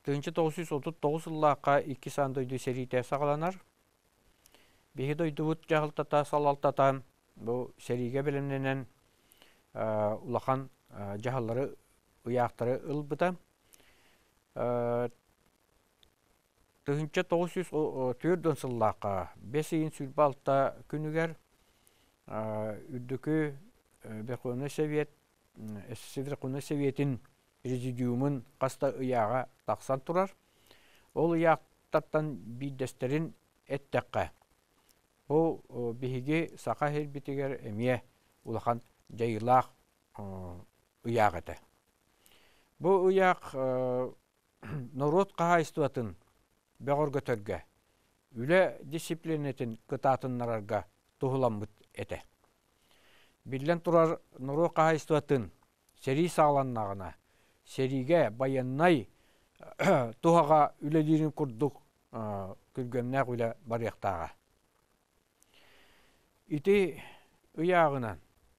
1939 ыллаққа 2 сандойды серите сағаланар. Беги дойдуут жағылтата салалтата бұл сериге білімненен улахан жағалары ұяқтары ылбыта. 1904 сыллаққа 5 сүрбалта күнігер үрдікі Верховный Совет, Верховный Советин президиумын қаста ұяға тақсан тұрар. Ол ұяқтаттан бейдестерін әттәққа. Бұл бейге сақа хелбетігер әмие улахан жайылақ ұяғыды. Бұл ұяқ народ қағайстуатын бәғір көтірге, үлі дисциплинетін күтатынларға тұғыламыд әті. Білден тұрар народ қағайстуатын сери сағланнағына, сериге баяннай тұғаға үлелерін күрдік күлгеннәқ үлі барияқтаға. Ити ұяғынан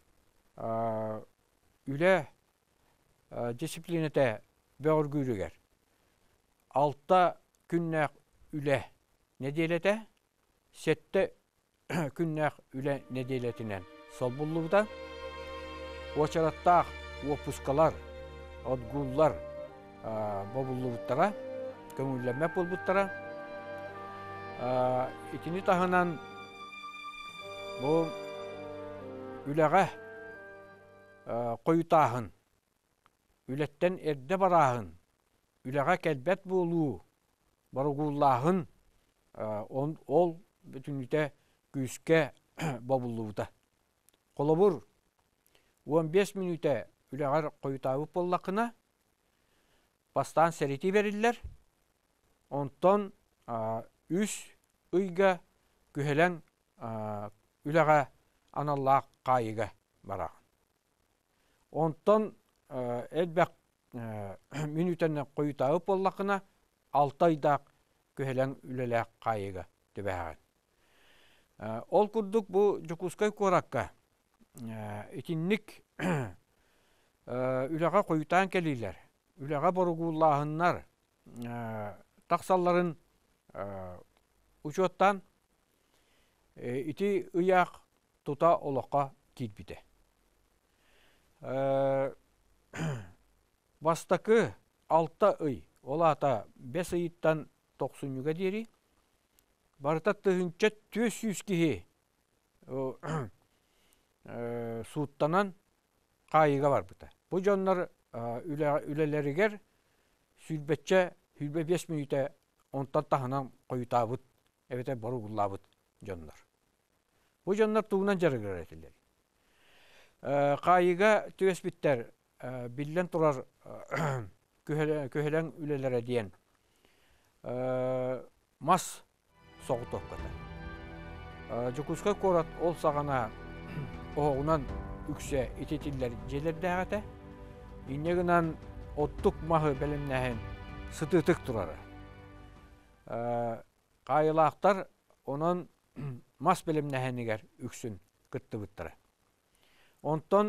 үлі дисциплинеті бәғір күрігер. 6 күннәқ үлі неделеті, 7 күннәқ үлі неделетінен сол бұллығыда. Очараттақ опускалар, отгуллар бұллығыттара, көңілләмәп бұлбыттара. Икini тағынан бұл үліға қойытағын, үлеттен әрді барағын, үліға кәлбәт болу, барығулағын, ол бүтінліте күйіске бабылуыда. Қолабыр 15 минуте үліғар қойытағы боллақына бастан сәреті берілер, онтон үш ұйға күхелен үліға аналлақ қайыға барағын. Онтон әлбәқ минутенне қойытағы боллақына 6 айдақ күхелен үліләқ қайыға дебәғын. Ол күрдік бұл жүкускай көраққа итинник үліға қойытан келейлер. Үліға борғулағынлар тақсалларын ұчуаттан ити ұяқ тұта олыққа кетбіді. Бастақы 6 үй, ол ата 5 айыттан 90-ға дері, барыта тұхынча 400 кеге суыттанан қайыға бар бұта. Бұл жонлар үлелерігер сүлбетче 5 минуте онтан тағынан қойытабыд, әбеті бару ғыллабыд жонлар. Бұл жонлар туғынан жарығыр әтілер. Қайыға төес біттер білден тұрар көхелен үлелері дейін мас соғы тоққата. Жүкісқа көрат ол сағана оғынан үксе ететілер желерді әғата. Инегінен оттық мағы бәлімнәхін сұтытық тұрары. Қайылақтар онын мас бәлімнәхінігер үксін күтті бұттыры. Онтон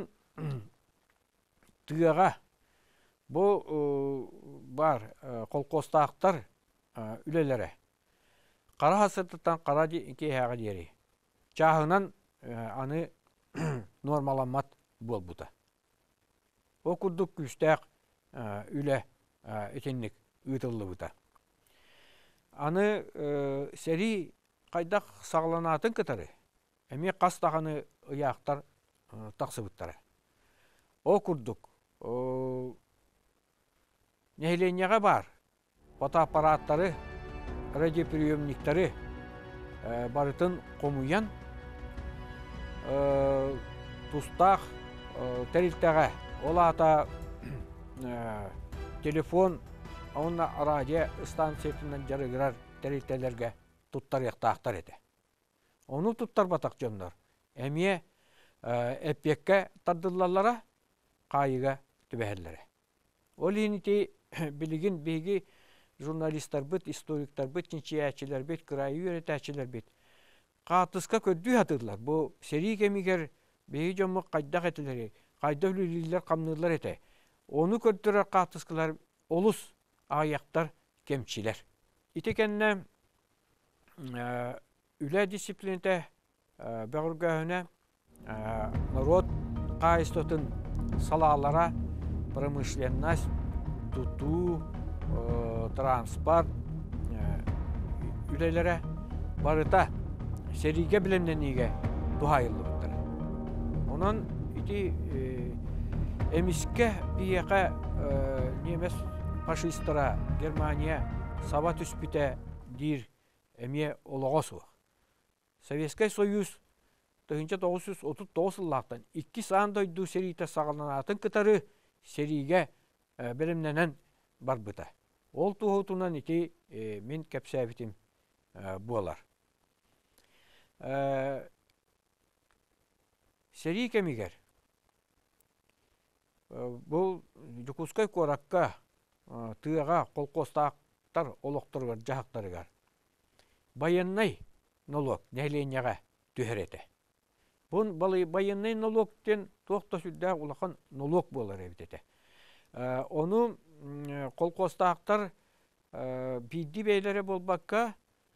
тұйаға бұл бар қолқостақтар үлелері. Қара ғасырдықтан қара кейхаға дері. Чағынан аны нормаламат бол бұта. О күрдік күстәқ үлі етенлік үйтілі бұта. Аны сәрі қайдақ сағланатын кітары. Әме қастағаны ұяқтар тақсы бұттары. О күрдік нәйленеға бар. Фотоаппараттары, радиоприемниктары барытын қомуян тұстақ тәрілтіға олата телефон, онна радио станциятынан жарығырар тәрілтелерге тұттар яқтақтар еді. Оны тұттар батақ жондар. Әмие әппекке тардылалара қайыға түбәхерлері. Ол енеті білігін бейгі журналистар бұд, историктар бұд, чинчиячилер бұд, қырайы өретәчилер бұд. Қатысқа көдді атыдылар. Бұл сери кемігер бейгі жомы қайдақ әтілері, қайда үлілілер қамнылар әті. Оны көддірер қатысқылар олыс аяқтар kemçiler. İtekenne üle disiplinite böğürgöhüne народ кайстотын салалара промышленность, туту, транспорт үлелere барыта сериге bilemleniğe duhayıllıktır. Onun iti emiske biyeke nemes faşistlara Germaniya sabat üspüte dir emiye oloğosu. Sovetский Союз 1939 yıllardan 2 sağında du seriyte sağlanatın kıtarı seriye bilimlenen barbıta. Ol tuğutunan iti min kepsebitim bualar. Seri kemiger. Bu Jukuskay korakka tığağa kolkostaqtar oloqtırgar jahaqtargar. Bayanay nolog nehlenyaga tüherete. Bun bayanay nologten toqta südda ulaqan nolog bolar evdete. Onu kolkostaqtar biddi beylere bolbakka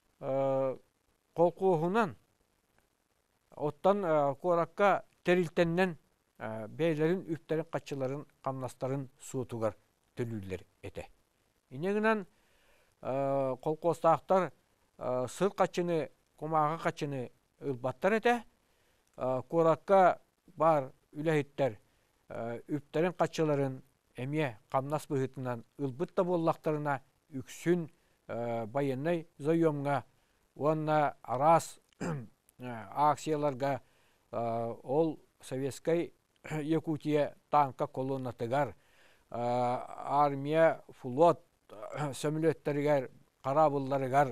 kolkuğunan ottan korakka teriltenden beylerin üfterin kaçıların kamnasların suutugar tülüller ete. İneginan kolkostaqtar sır kaçını kumağı kaçını ılbattar ete. Korakka bar ülehitler üfterin kaçıların emiye kamnas bıhıtından ılbıt da bollaktarına üksün bayanay zoyomga onna aras aksiyalarga ol Sovetskay Yakutiya tanka kolonnatıgar armiya flot sömülötterigar karabıllarıgar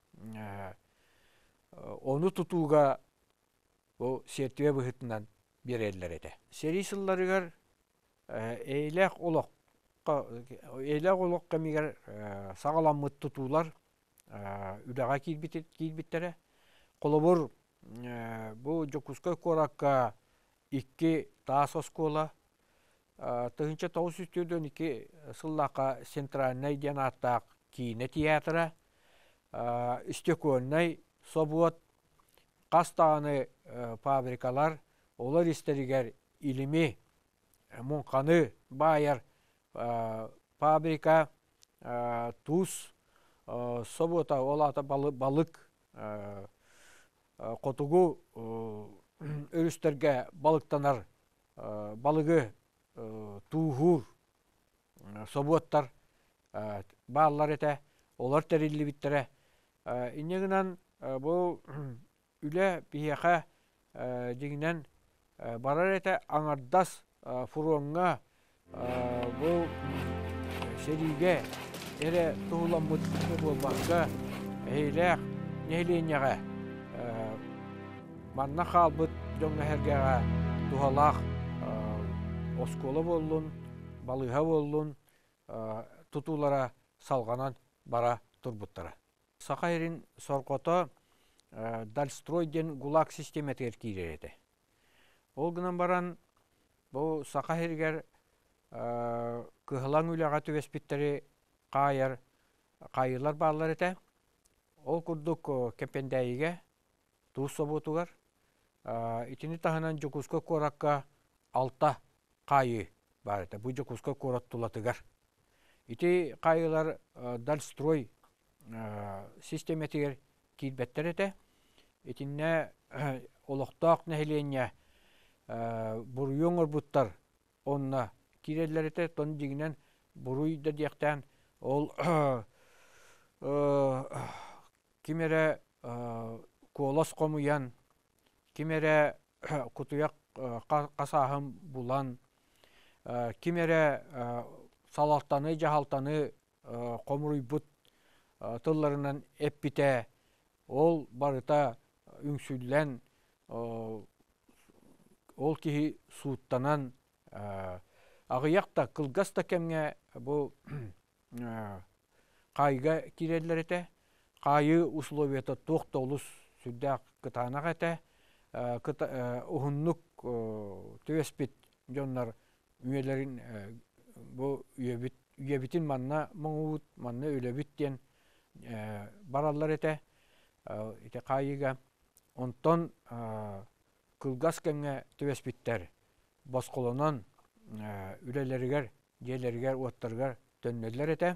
onu tutuga bu sertiye bıhıtından bir eller ede. Seri sıllarıgar eylek olok kemiger sağlamıt tutular üdağa kilbittere kolobur bu Jokuskay korakka 2 taas oskola tığınca tavus üstürdön 2 sıllaka sentralnay diyen attaq kine tiyatra istekonnay sobuot kastağını fabrikalar olar isteriger ilimi munkanı bayar fabrika tuz sobuota olata balık kotugu örüsterge balıktanar balığı tuğur sobuottar bağlar ete olar terilli bittere inneginan bu üle biyaka diginen barar ete anardas furonga bu serige ere tuğulamut bolbakka eylek nehlenyaga manna kalbıt jonga hergega tuhalak oskola bollun balığa bollun tutulara salganan bara turbuttara. Sakayrin sorkota Dalstroy'den gulag sistemet erkirerede. Olgunan baran bu Sakayriger kıhılan ülaga tüvespitleri kayırlar bağlar ete. Ol kurduk kependeyige tuğ sobutugar. İtini tahanan Jokuskay korakka alta kayı var ete. Bu Jokuskay korat tulatıgar. İti kayılar Dalstroy sistemetiger kilbetter ete. İtinne oloqtaq nehlenye buruyon orbuttar onna kireller ete. Ton diginen buruy da diyekten ol kimere kolos komuyan kimere kutuyak kasahım bulan kimere salaltanı jahaltanı komuruybut tıllarından epbite ol barıta üngsüllen ol kihi suuttanan ağıyakta kılgasta kemge bu kayga kireller ete kayı usloviyata toqta olus süddaq kıtanak ete uhunnuk tüvespit jonlar üyelerin bu üyebitин manna moңуут, manna өлөбүттен бараллар ете, ите кайыга. Онтон кылгас кемге төбеспиттер босқолонон үлелеригер, желеригер, уоттаргар төннелер ете.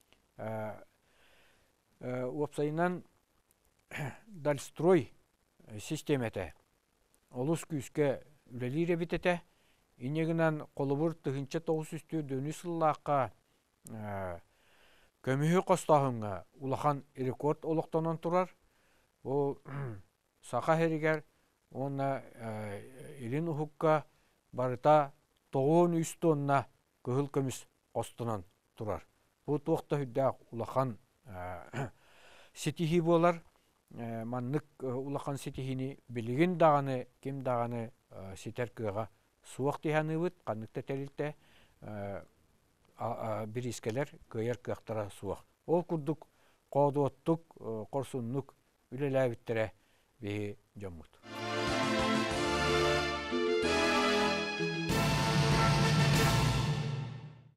Уопсайынан Дальстрой системете олус күйіске үлелире битете. Инегінен қолыбыр тұхынча 900 дөні сыллаққа көміхі қостағынға улахан рекорд олықтанан тұрар. Ол сақа херігер, оны илин ұхыққа барыта 900 тонна көхіл көміс қостынан тұрар. Бұл туақта хүддәк улахан сетихи болар. Маннык улахан сетихини білігін дағаны, кем дағаны сетер кыға суақ тиханы бұд, қанныкта тәрілті бір искелер көйер кықтара суақ. Ол күрдік қоды оттық, қорсыннық үлелі әбіттірі бейі жаммыд.